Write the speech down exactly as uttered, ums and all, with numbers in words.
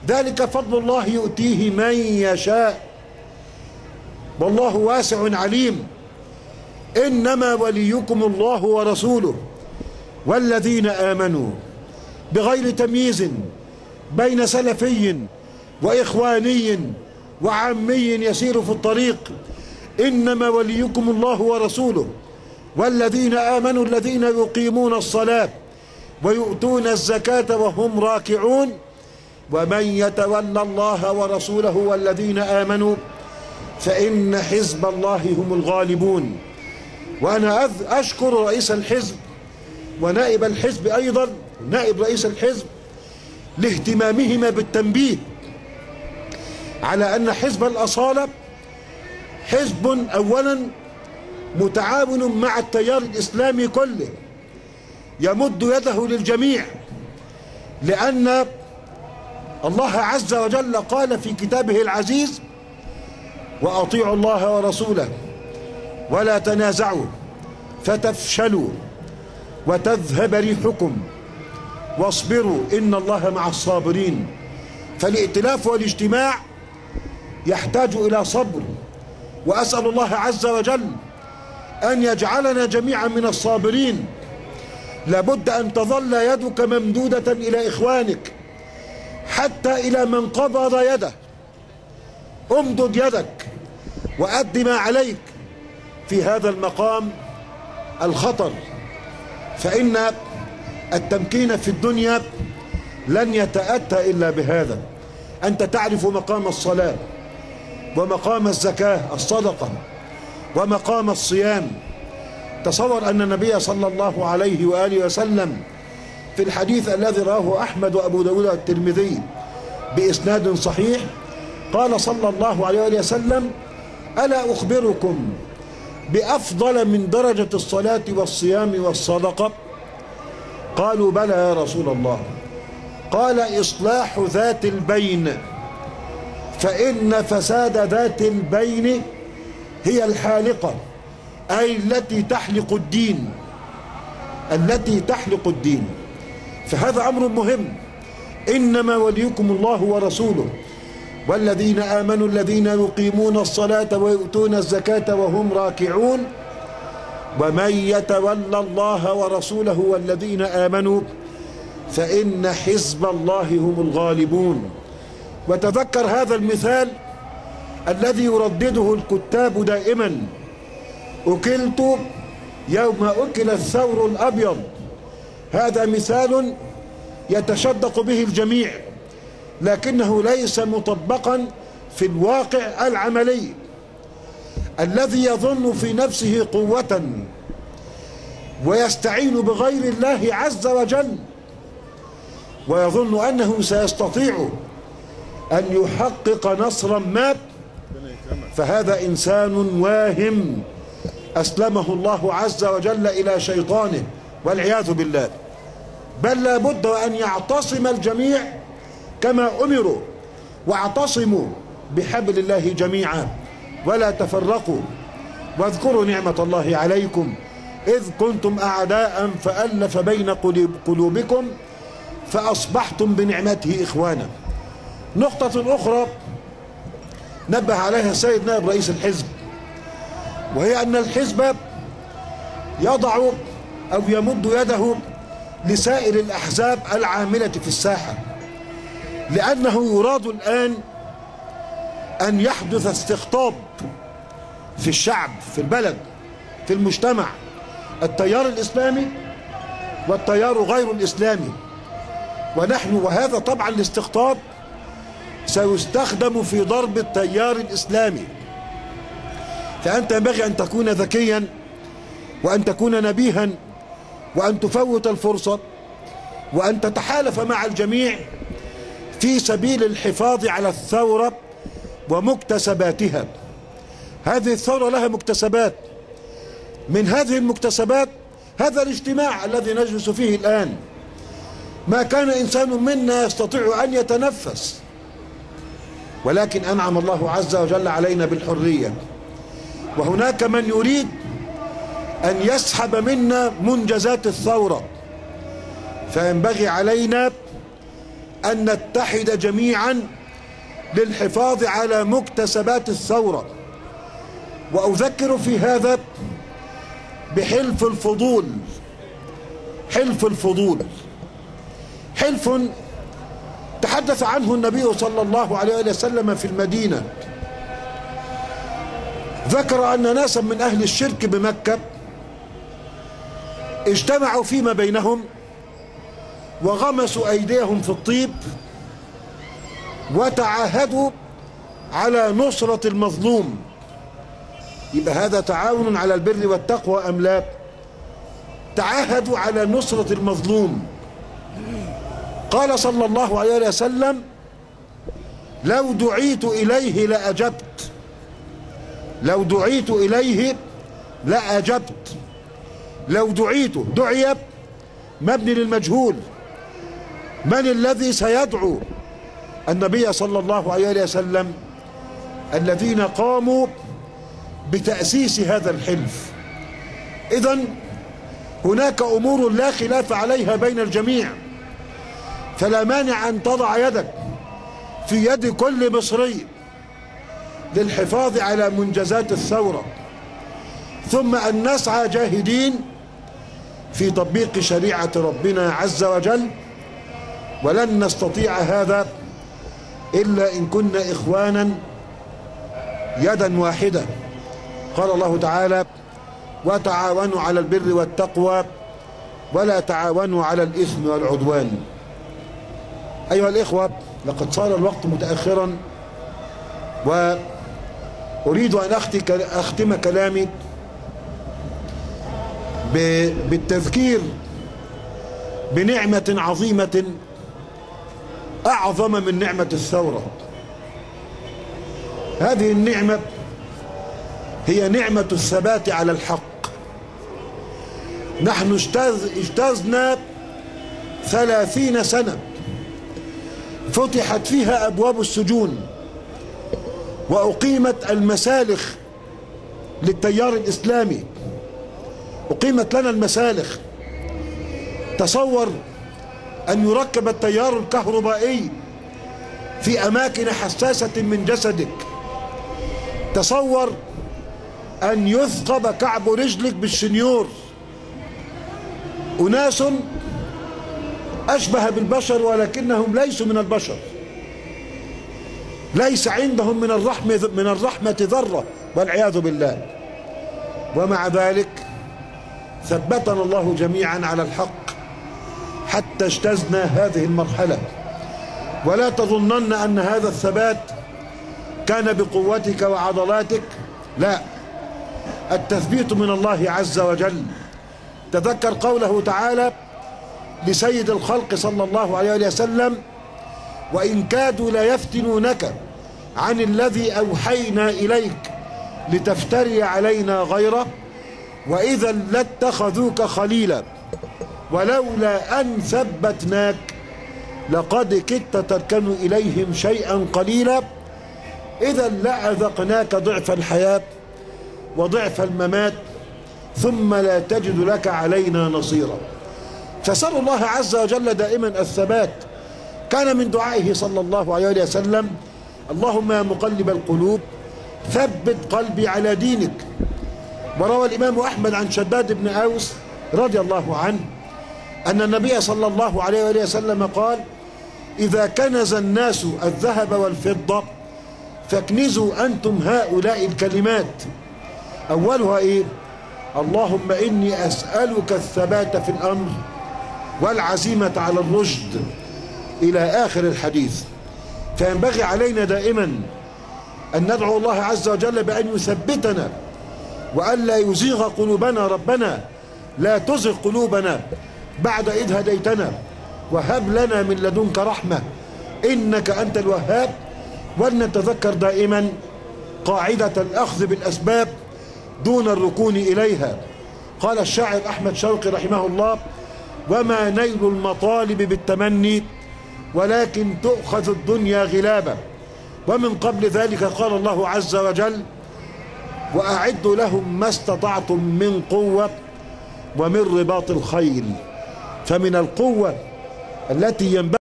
ذلك فضل الله يؤتيه من يشاء والله واسع عليم. إنما وليكم الله ورسوله والذين آمنوا بغير تمييز بين سلفي وإخواني وعامي يسير في الطريق. إنما وليكم الله ورسوله والذين آمنوا الذين يقيمون الصلاة ويؤتون الزكاة وهم راكعون ومن يتولى الله ورسوله والذين آمنوا فإن حزب الله هم الغالبون. وأنا أشكر رئيس الحزب ونائب الحزب أيضا، نائب رئيس الحزب، لاهتمامهما بالتنبيه على أن حزب الأصالة حزب أولا متعاون مع التيار الإسلامي كله، يمد يده للجميع، لأن الله عز وجل قال في كتابه العزيز: وأطيعوا الله ورسوله ولا تنازعوا فتفشلوا وتذهب ريحكم واصبروا إن الله مع الصابرين. فالائتلاف والاجتماع يحتاج إلى صبر، وأسأل الله عز وجل أن يجعلنا جميعا من الصابرين. لابد أن تظل يدك ممدودة إلى إخوانك حتى إلى من قبض يده. امدد يدك وأد ما عليك في هذا المقام الخطر، فإن التمكين في الدنيا لن يتأتى إلا بهذا. أنت تعرف مقام الصلاة ومقام الزكاة الصدقة ومقام الصيام. تصور أن النبي صلى الله عليه وآله وسلم في الحديث الذي رواه أحمد وأبو داود والترمذي بإسناد صحيح قال صلى الله عليه وآله وسلم: ألا أخبركم بأفضل من درجة الصلاة والصيام والصدقة؟ قالوا: بلى يا رسول الله. قال: إصلاح ذات البين، فإن فساد ذات البين هي الحالقة، أي التي تحلق الدين، التي تحلق الدين. فهذا أمر مهم. إنما وليكم الله ورسوله والذين آمنوا الذين يقيمون الصلاة ويؤتون الزكاة وهم راكعون ومن يتولى الله ورسوله والذين آمنوا فإن حزب الله هم الغالبون. وتذكر هذا المثال الذي يردده الكتاب دائما: أكلت يوم أكل الثور الأبيض. هذا مثال يتشدق به الجميع، لكنه ليس مطبقا في الواقع العملي. الذي يظن في نفسه قوة ويستعين بغير الله عز وجل ويظن أنه سيستطيع أن يحقق نصرا ما، فهذا إنسان واهم أسلمه الله عز وجل إلى شيطانه والعياذ بالله. بل لا بد أن يعتصم الجميع كما أمروا: واعتصموا بحبل الله جميعا ولا تفرقوا واذكروا نعمة الله عليكم إذ كنتم أعداء فألف بين قلوبكم فأصبحتم بنعمته إخوانا. نقطة أخرى نبه عليها السيد نائب رئيس الحزب، وهي أن الحزب يضع أو يمد يده لسائر الأحزاب العاملة في الساحة، لأنه يراد الآن أن يحدث استقطاب في الشعب، في البلد، في المجتمع، التيار الإسلامي والتيار غير الإسلامي. ونحن وهذا طبعا الاستقطاب سيستخدم في ضرب التيار الإسلامي. فأنت ينبغي أن تكون ذكيا وأن تكون نبيها وأن تفوت الفرصة وأن تتحالف مع الجميع في سبيل الحفاظ على الثورة ومكتسباتها. هذه الثورة لها مكتسبات، من هذه المكتسبات هذا الاجتماع الذي نجلس فيه الآن. ما كان إنسان منا يستطيع أن يتنفس، ولكن أنعم الله عز وجل علينا بالحرية. وهناك من يريد أن يسحب منا منجزات الثورة، فينبغي علينا أن نتحد جميعا للحفاظ على مكتسبات الثورة. وأذكر في هذا بحلف الفضول. حلف الفضول حلف تحدث عنه النبي صلى الله عليه وسلم في المدينة. ذكر أن ناسا من أهل الشرك بمكة اجتمعوا فيما بينهم وغمسوا أيديهم في الطيب وتعاهدوا على نصرة المظلوم. يبقى هذا تعاون على البر والتقوى أم لا؟ تعاهدوا على نصرة المظلوم. قال صلى الله عليه وسلم: لو دعيت إليه لأجبت. لو دعيت إليه لأجبت. لو دعيت، دعي مبني للمجهول. من الذي سيدعو النبي صلى الله عليه وسلم؟ الذين قاموا بتأسيس هذا الحلف. إذن هناك أمور لا خلاف عليها بين الجميع، فلا مانع أن تضع يدك في يد كل مصري للحفاظ على منجزات الثورة، ثم أن نسعى جاهدين في تطبيق شريعة ربنا عز وجل، ولن نستطيع هذا إلا إن كنا إخوانا يدا واحدة. قال الله تعالى: وتعاونوا على البر والتقوى ولا تعاونوا على الإثم والعدوان. أيها الإخوة، لقد صار الوقت متأخرا، وأريد أن أختم كلامي بالتذكير بنعمة عظيمة أعظم من نعمة الثورة. هذه النعمة هي نعمة الثبات على الحق. نحن اجتزنا ثلاثين سنة فتحت فيها أبواب السجون وأقيمت المسالخ للتيار الإسلامي. أقيمت لنا المسالخ. تصور أن يركب التيار الكهربائي في أماكن حساسة من جسدك. تصور أن يثقب كعب رجلك بالشنيور. أناس أشبه بالبشر ولكنهم ليسوا من البشر. ليس عندهم من الرحمة من الرحمة ذرة والعياذ بالله. ومع ذلك ثبتنا الله جميعا على الحق حتى اجتزنا هذه المرحلة. ولا تظنن أن هذا الثبات كان بقوتك وعضلاتك، لا، التثبيت من الله عز وجل. تذكر قوله تعالى لسيد الخلق صلى الله عليه وسلم: وإن كادوا ليفتنونك عن الذي أوحينا إليك لتفتري علينا غيره وإذا لاتخذوك خليلا ولولا أن ثبتناك لقد كدت تركن إليهم شيئا قليلا إذا لأذقناك ضعف الحياة وضعف الممات ثم لا تجد لك علينا نصيرا. فسأل الله عز وجل دائما الثبات. كان من دعائه صلى الله عليه وسلم: اللهم يا مقلب القلوب ثبت قلبي على دينك. وروى الإمام أحمد عن شداد بن أوس رضي الله عنه أن النبي صلى الله عليه وسلم قال: إذا كنز الناس الذهب والفضة فاكنزوا أنتم هؤلاء الكلمات. أولها إيه؟ اللهم إني أسألك الثبات في الأمر والعزيمة على الرشد، إلى آخر الحديث. فينبغي علينا دائما أن ندعو الله عز وجل بأن يثبتنا وأن لا يزيغ قلوبنا. ربنا لا تزغ قلوبنا بعد إذ هديتنا وهب لنا من لدنك رحمة إنك أنت الوهاب. ولنتذكر دائما قاعدة الأخذ بالأسباب دون الركون إليها. قال الشاعر أحمد شوقي رحمه الله: وما نيل المطالب بالتمني ولكن تؤخذ الدنيا غلابا. ومن قبل ذلك قال الله عز وجل: وأعدوا لهم ما استطعتم من قوة ومن رباط الخيل. فمن القوة التي ينبغي